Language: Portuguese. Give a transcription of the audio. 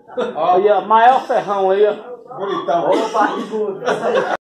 Olha, maior ferrão aí, ó. Bonitão. Ô, barrigudo.